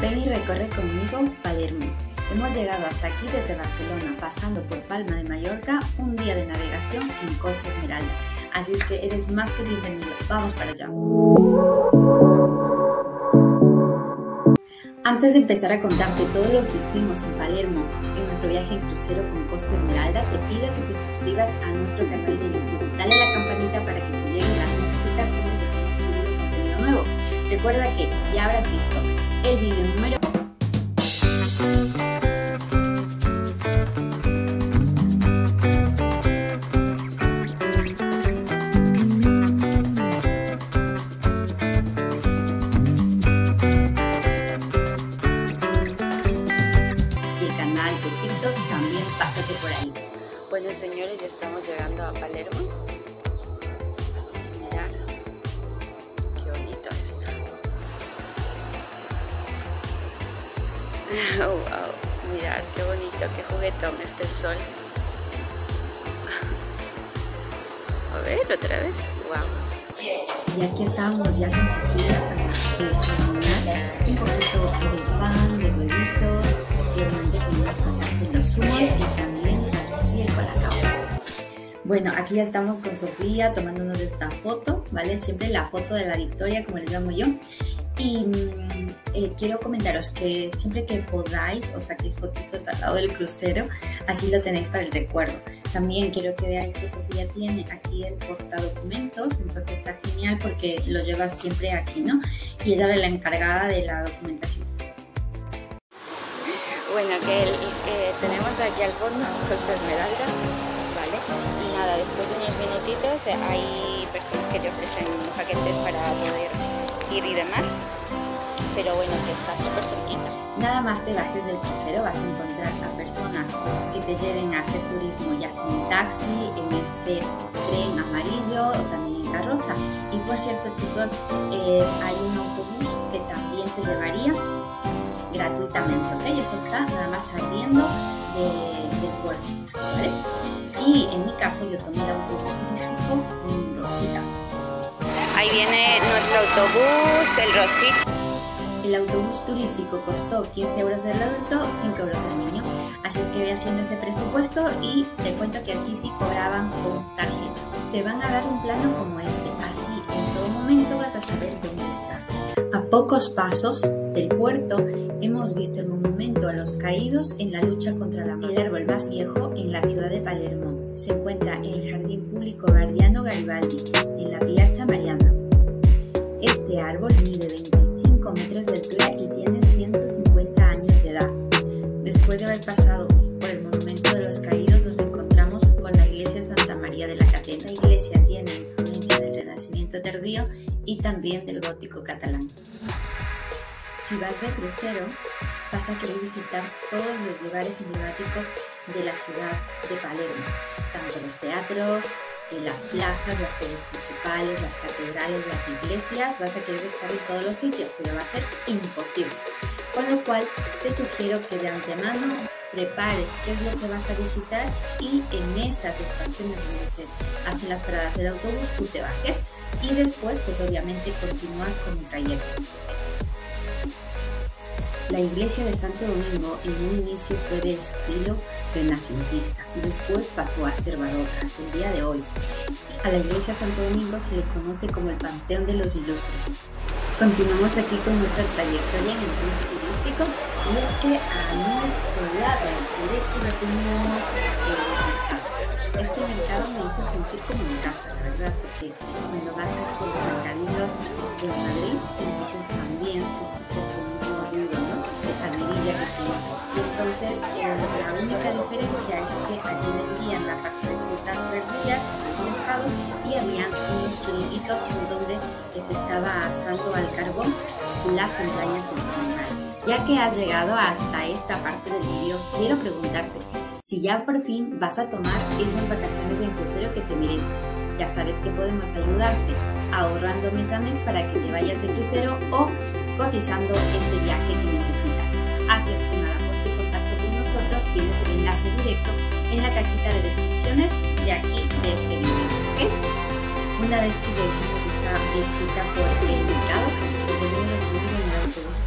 Ven y recorre conmigo Palermo. Hemos llegado hasta aquí desde Barcelona, pasando por Palma de Mallorca, un día de navegación en Costa Esmeralda. Así es que eres más que bienvenido. Vamos para allá. Antes de empezar a contarte todo lo que hicimos en Palermo en nuestro viaje en crucero con Costa Esmeralda, te pido que te suscribas a nuestro canal de YouTube. Dale a la campanita para que te lleguen las notificaciones de que hemos subido contenido nuevo. Recuerda que ya habrás visto el vídeo número también, pásate por ahí. Bueno, señores, ya estamos llegando a Palermo. Mirad qué bonito está. Oh, wow, mirad qué bonito, qué juguetón está el sol. A ver, otra vez. Wow. Y aquí estábamos ya con Sofía para desayunar un poquito de pan, de huevitos. Y obviamente tenemos faltas de los zumos y también con Sofía el colacao. Bueno, aquí ya estamos con Sofía tomándonos esta foto, ¿vale? Siempre la foto de la victoria, como les llamo yo. Y quiero comentaros que siempre que podáis os saquéis fotitos al lado del crucero, así lo tenéis para el recuerdo. También quiero que veáis que Sofía tiene aquí el portadocumentos, entonces está genial porque lo lleva siempre aquí, ¿no? Y ella es la encargada de la documentación. Bueno, tenemos aquí al fondo Costa Esmeralda, ¿vale? Y nada, después de unos minutitos hay personas que te ofrecen paquetes para poder ir y demás, pero bueno, que está súper cerquita. Nada más te bajes del crucero vas a encontrar a personas que te lleven a hacer turismo, ya sea en taxi, en este tren amarillo o también en carroza. Y por cierto, chicos, hay un autobús que también te llevaría gratuitamente, ¿ok? Eso está nada más saliendo del puerto, ¿vale? Y en mi caso yo tomé el autobús turístico Rosita. Ahí viene nuestro autobús, el Rosita. El autobús turístico costó 15 euros el adulto, 5 euros el niño. Así es que voy haciendo ese presupuesto y te cuento que aquí sí cobraban con tarjeta. Te van a dar un plano como este, así en todo momento vas a saber dónde estás. A pocos pasos del puerto hemos visto el monumento a los caídos en la lucha contra la mafia. El árbol más viejo en la ciudad de Palermo se encuentra en el Jardín Público Gardiano Garibaldi, en la Piazza Mariana. Este árbol mide 25 metros de altura y tiene 150 años de edad. Después de haber pasado por el monumento de los caídos, nos encontramos con la iglesia Santa María de la Catedral. La iglesia tiene influencia del Renacimiento tardío y también del gótico catalán. Si vas de crucero, vas a querer visitar todos los lugares emblemáticos de la ciudad de Palermo, tanto los teatros, las plazas, las calles principales, las catedrales, las iglesias. Vas a querer estar en todos los sitios, pero va a ser imposible. Con lo cual, te sugiero que de antemano prepares qué es lo que vas a visitar y en esas estaciones donde se hacen las paradas del autobús, tú te bajes y después, pues obviamente, continúas con el trayecto. La iglesia de Santo Domingo en un inicio fue de estilo renacentista, después pasó a ser barroca hasta el día de hoy. A la iglesia de Santo Domingo se le conoce como el Panteón de los Ilustres. Continuamos aquí con nuestra trayectoria en el bus turístico y es que a nuestro lado derecho lo tenemos el mercado. Este mercado me hizo sentir como en casa, la verdad, porque cuando vas aquí a los mercadillos de Madrid, entonces también se escucha este mismo ruido, ¿no? Esa grilla que tiene. Y entonces la única diferencia es que allí vendían la parte de frutas, verduras, pescado y había unos chiringuitos en donde se estaba asando al carbón las entrañas de los animales. Ya que has llegado hasta esta parte del vídeo, quiero preguntarte si ya por fin vas a tomar esas vacaciones en crucero que te mereces. Ya sabes que podemos ayudarte ahorrando mes a mes para que te vayas de crucero o cotizando ese viaje que necesitas. Así es que nada, ponte en contacto con nosotros, tienes el enlace directo en la cajita de descripciones de aquí, de este video, ¿ok? Una vez que ya hicimos esa visita por el mercado, nos volvemos a subir en el autobús turístico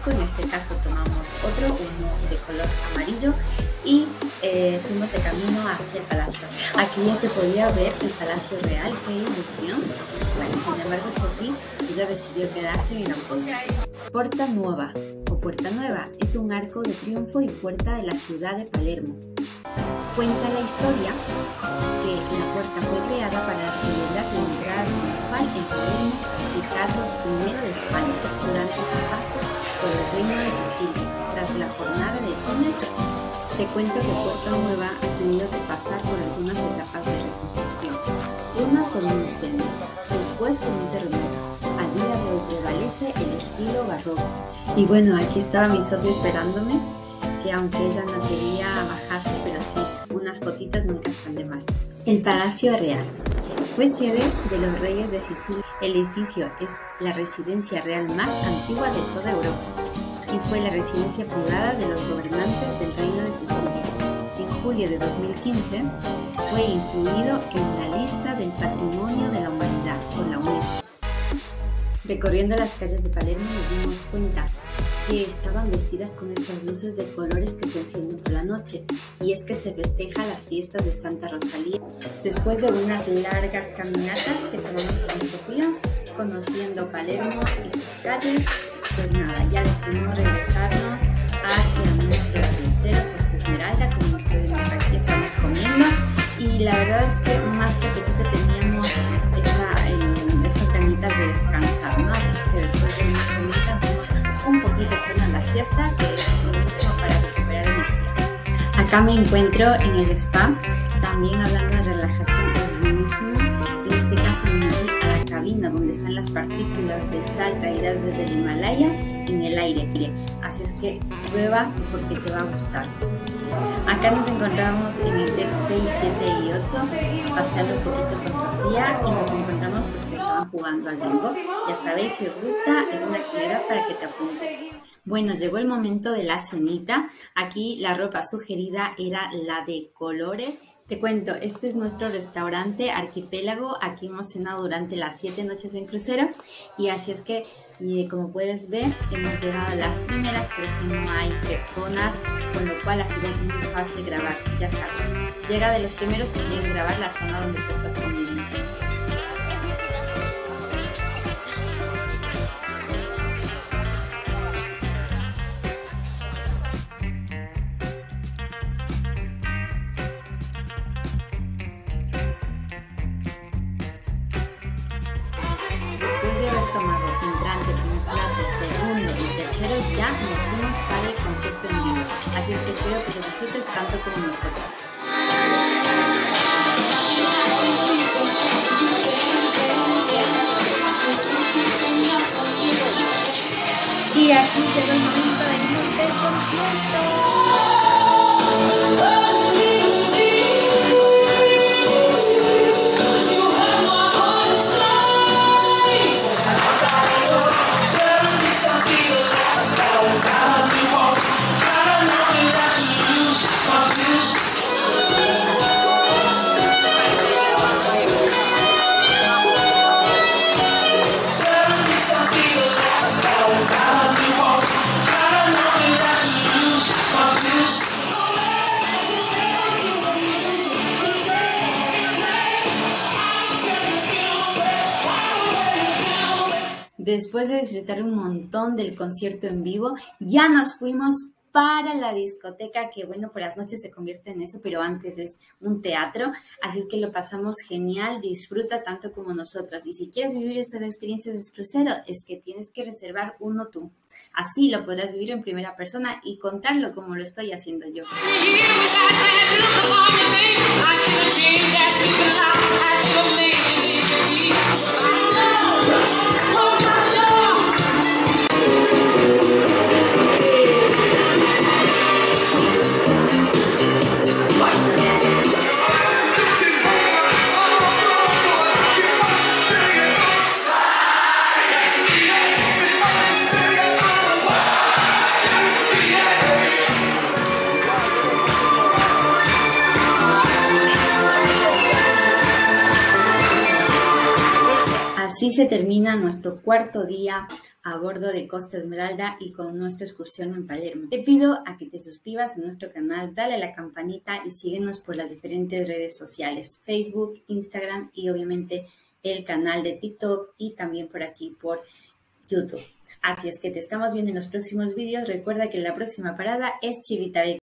blanco, en este caso tomamos otro, uno de color amarillo, y fuimos de camino hacia el Palacio. Aquí ya se podía ver el Palacio Real, qué ilusión. Bueno, sin embargo, Sophie ella decidió quedarse en el autobús. Porta Nuova o Puerta Nueva es un arco de triunfo y puerta de la ciudad de Palermo. Cuenta la historia que la puerta fue creada para celebrar la entrada triunfal en Palermo de Carlos I de España durante su paso por el Reino de Sicilia. Tras la jornada de Túnez, te cuento que Puerta Nueva ha tenido que pasar por algunas etapas de reconstrucción. Una por un incendio, después por un terremoto. A día de hoy prevalece el estilo barroco. Y bueno, aquí estaba mi Sophie esperándome, que aunque ella no quería bajarse, pero sí, unas fotitas nunca están de más. El Palacio Real fue sede de los reyes de Sicilia. El edificio es la residencia real más antigua de toda Europa y fue la residencia privada de los gobernantes del Reino de Sicilia. En julio de 2015 fue incluido en la lista del Patrimonio de la Humanidad por la UNESCO. Recorriendo las calles de Palermo nos dimos cuenta que estaban vestidas con estas luces de colores que se encienden por la noche, y es que se festeja las fiestas de Santa Rosalía. Después de unas largas caminatas que tomamos con Sofía, conociendo Palermo y sus calles, pues nada, ya decidimos regresarnos hacia nuestro crucero Costa Esmeralda. Como ustedes ven, aquí estamos comiendo, y la verdad es que más que apetito teníamos esas ganitas de descansar, ¿no? Así que después de unas comidas vamos un poquito echando la siesta, que es buenísimo para recuperar energía. Acá me encuentro en el spa, también hablando de relajación, es buenísimo. En este caso me metí a la cabina donde están las partículas de sal traídas desde el Himalaya en el aire. Así es que prueba porque te va a gustar. Acá nos encontramos en el deck 6, 7 y 8, paseando un poquito con Sofía, y nos encontramos pues que estaban jugando al bingo. Ya sabéis, si os gusta, es una actividad para que te apuntes. Bueno, llegó el momento de la cenita. Aquí la ropa sugerida era la de colores. Te cuento, este es nuestro restaurante Arquipélago. Aquí hemos cenado durante las 7 noches en crucero, y así es que, como puedes ver, hemos llegado a las primeras, pero eso no hay personas, con lo cual ha sido muy fácil grabar. Ya sabes, llega de los primeros si quieres grabar la zona donde te estás comiendo. Después de haber tomado entrante, primer plato, segundo y tercero, ya nos fuimos para el concierto en vivo. Así es que espero que lo disfrutes tanto como nosotros. Y aquí llegó el momento de irnos del concierto. Después de disfrutar un montón del concierto en vivo, ya nos fuimos para la discoteca, que bueno, por las noches se convierte en eso, pero antes es un teatro, así es que lo pasamos genial, disfruta tanto como nosotros. Y si quieres vivir estas experiencias de crucero, es que tienes que reservar uno tú. Así lo podrás vivir en primera persona y contarlo como lo estoy haciendo yo. Así se termina nuestro cuarto día a bordo de Costa Esmeralda y con nuestra excursión en Palermo. Te pido a que te suscribas a nuestro canal, dale a la campanita y síguenos por las diferentes redes sociales, Facebook, Instagram y obviamente el canal de TikTok y también por aquí por YouTube. Así es que te estamos viendo en los próximos vídeos. Recuerda que la próxima parada es Civitavecchia.